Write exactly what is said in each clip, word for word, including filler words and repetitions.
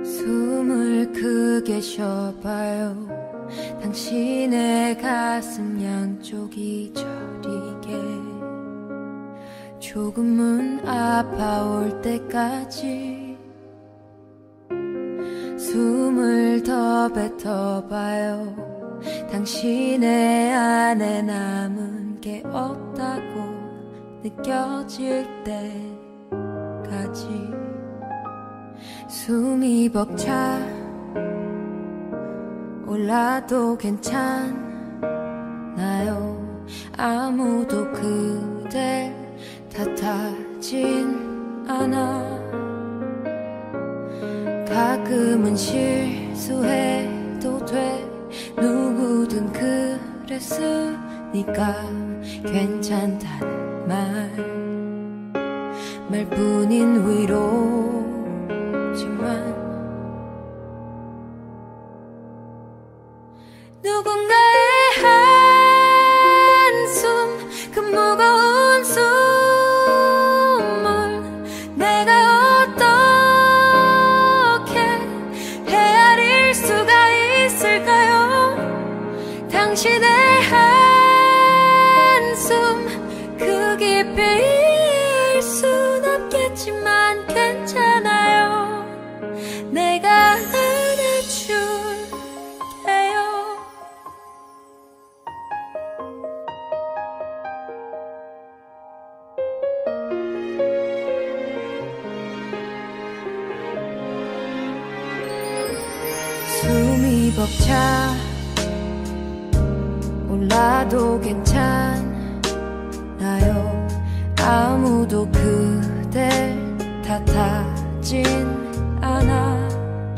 숨을 크게 쉬어봐요. 당신의 가슴 양쪽이 저리게 조금은 아파올 때까지 숨을 더 뱉어봐요. 당신의 안에 남은 게 없다고 느껴질 때까지 숨이 벅차 올라도 괜찮나요? 아무도 그댈 탓하진 않아. 가끔은 실수해도 돼. 누구든 그랬으니까 괜찮다는 말 말뿐인 위로지만 누군가의 한숨 그 무거운 숨을 내가 어떻게 헤아릴 수가 있을까요? 당신의 한숨 그 깊이일 순 없겠지만 괜찮아요. 내가 안아줄게요. 숨이 벅차 올라도 괜찮나요? 아무도 그댈 탓하진 않아.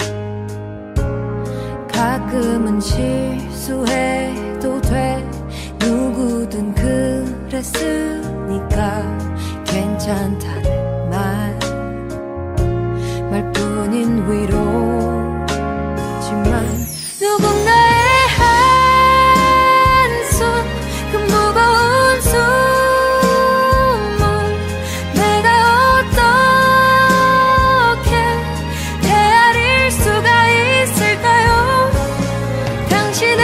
가끔은 실수해도 돼. 누구든 그랬으니까 괜찮다는 말 말뿐인 위로지만 누군가의 한숨 그 무거운 숨을 내가 어떻게 헤아릴 수가 있을까요? 당신의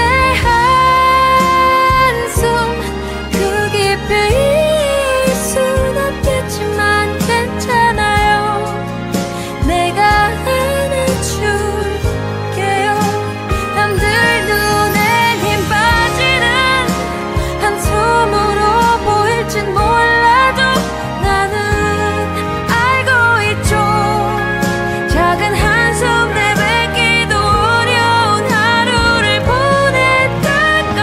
한숨 그 깊이일 순 없겠지만 괜찮아요. 내가 안아줄게요. 남들 눈엔 힘 빠지는 한숨으로 보일진 몰라도 나는 알고 있죠. 작은 한숨 내뱉기도 어려운 하루를 보냈다가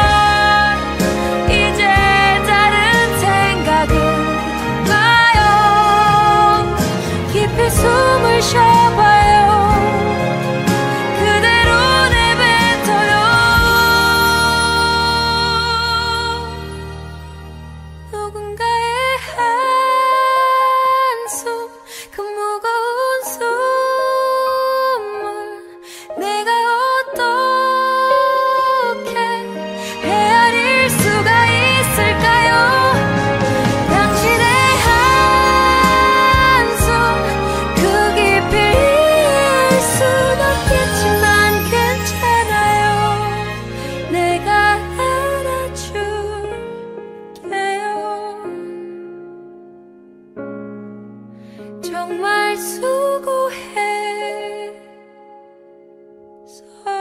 이제 다른 생각은 나요. 깊이 숨을 쉬어봐요. 그대로 내뱉어요. 누군가의 한숨 그 무거운 숨을 내가 어떻게 헤아릴 수가 있을까요? 당신의 한숨 그 깊이일 순 없겠지만 괜찮아요. 내가 안아줄게요. 정말 수고했어요.